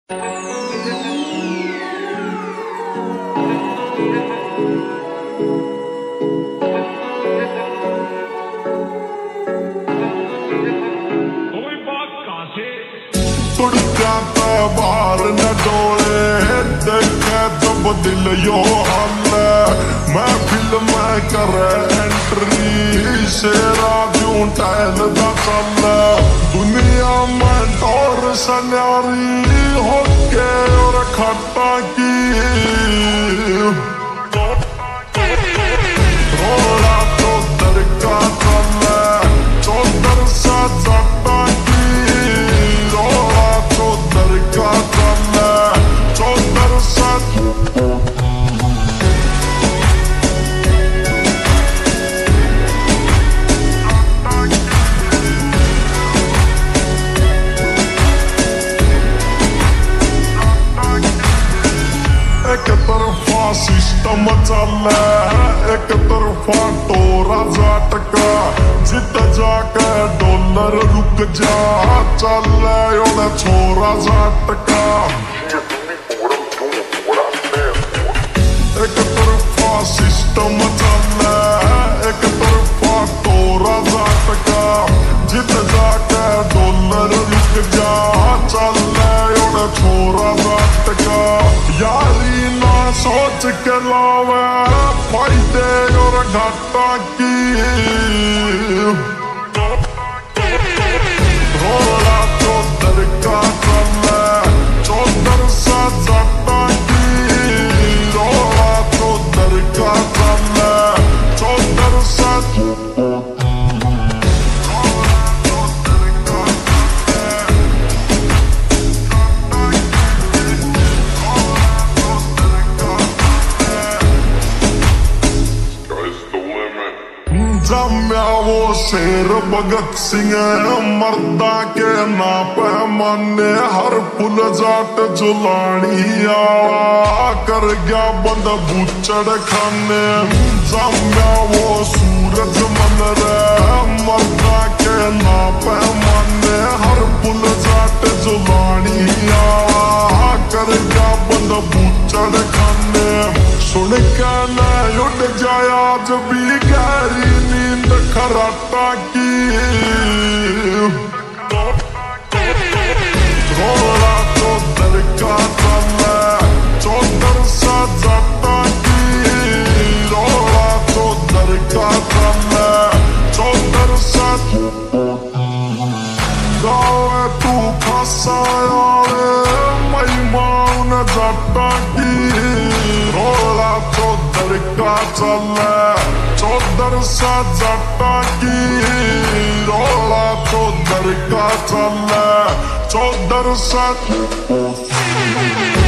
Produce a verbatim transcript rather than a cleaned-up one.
बाहर न डोले देखे जब दिल यो हल मैं फिल्म कर एंट्री शेरा क्यों टहल दा चल दुनिया में डोर सन्यारी होके और खट्टा की थोड़ा तो दर का चल चौधर सा जट्टा एक तरफा सिस्टम चल एक तरफा टोरा जाटका जित जाके डॉलर रुक जा चल छोरा जाटका एक तरफा सिस्टम चल एक तरफा टोरा जाटका जित जाके डॉलर रुक जा चल छोरा जाटका यारी ना सोच के लावे फायदे और घाटा की थोड़ा चौधर का चल चौधर सा जाटा की थोड़ा चौधर का चल चौधर सा जम्या वो शेर भगत सिंह मर्दा के ना पैमाने हर पुल जाट जुलानिया कर गया बंद बुचड़ खाने जम्या वो सूरज मन रे मर्दा के ना पैमाने हर पुल जाट जुलानिया कर गया बंद बुचड़ खाने सुन के न उड़ जाया आज भी गहरी नींद खराटा की थोड़ा चौधर का चल चौधर सा जाटा की थोड़ा चौधर का चल चौधर सा गावे तू फसाया महिमान जाटा की थोड़ा चौधर का चल चौधर सा जाटा की रोला चौधर का चल चौधर सा